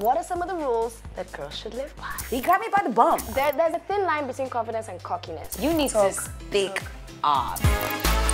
What are some of the rules that girls should live by? He got me by the bum. There's a thin line between confidence and cockiness. You need to speak up.